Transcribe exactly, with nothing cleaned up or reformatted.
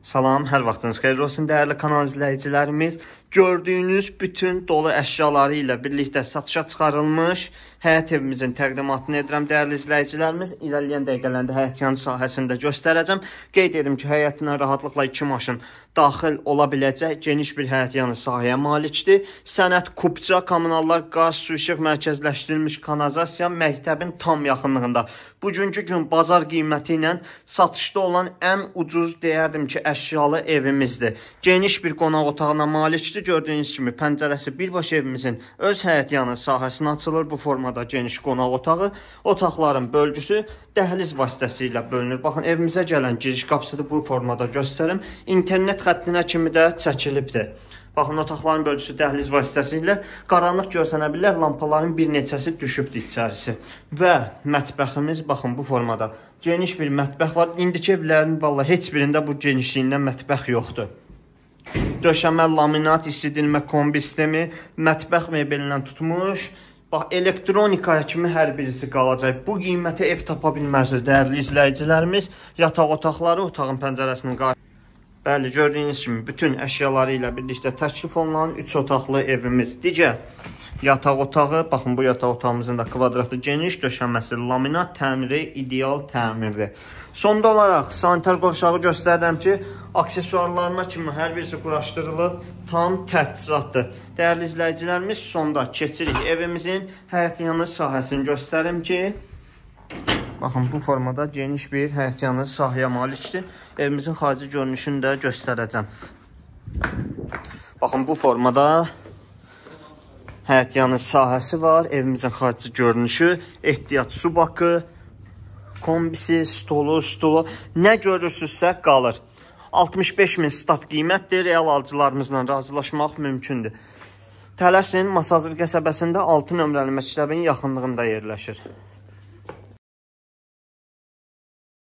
Salam, hər vaxtınız xeyir olsun dəyərli kanal izləyicilərimiz. Gördüyünüz bütün dolu əşyaları ilə birlikdə satışa çıxarılmış həyət evimizin təqdimatını edirəm dəyərli izləyicilərimiz. İrəliyən dəqiqələrdə həyətyanı sahəsində göstərəcəm. Qeyd edim ki, həyətinə rahatlıqla iki maşın daxil ola biləcək geniş bir həyətyanı sahəyə malikdir. Sənət Kubca, kommunallar, qaz, su, işıq mərkəzləşdirilmiş kanalizasiya məktəbin tam yaxınlığında. Bugünkü gün bazar qiyməti ilə satışda olan ən ucuz deyərdim ki, əşyalı evimizdir. Geniş bir qonaq otağına malikdir. Gördüyünüz kimi pəncərəsi birbaşa evimizin öz həyətyanı sahəsinə açılır. Bu formada geniş qonaq otağı. Otaqların bölgüsü dəhliz vasitəsilə bölünür. Baxın, evimizə gələn giriş qapısını bu formada göstərim. İnternet xəttinə kimi də çəkilibdir. Baxın, otaqların bölgüsü dəhliz vasitəsilə qaranlıq görsənə bilər. Lampaların bir neçəsi düşübdür içərisi. Və mətbəximiz, baxın, bu formada geniş bir mətbəx var. İndiki evlərin vallahi heç birində bu genişliyindən mətbəx yoxdur. Döşəmə, laminat, isidilmə kombi sistemi, mətbəx mebelindən tutmuş. Bax, elektronikaya kimi hər birisi qalacaq. Bu qiyməti ev tapa bilmərsiniz, dəyərli izləyicilərimiz. Yataq otaqları, otağın pəncərəsinin qarşı. Bəli, gördüyünüz kimi bütün əşyaları ilə birlikdə təklif olunan üç otaqlı evimiz. Digər yataq otağı, baxın, bu yataq otağımızın da kvadratı geniş, döşəməsi laminat, təmiri ideal təmirdir. Sonda olaraq sanitar qovşağı göstərirəm ki, aksesuarlarına kimi hər birisi quraşdırılıb, tam təchizatdır. Dəyərli izləyicilərimiz, sonda keçirik evimizin həyətyanı sahəsini göstərim ki, baxın, bu formada geniş bir həyətyanı sahəyə malikdir. Evimizin xarici görünüşünü də göstərəcəm. Baxın, bu formada həyətyanı sahəsi var. Evimizin xarici görünüşü, ehtiyat su bakı, kombisi, stolu, stulu, nə görürsünüzsə qalır. altmış beş min stat qiymətdir, real alıcılarımızla razılaşmaq mümkündür. Tələsin, Masazır qəsəbəsində altı nömrəli məktəbin yaxınlığında yerləşir.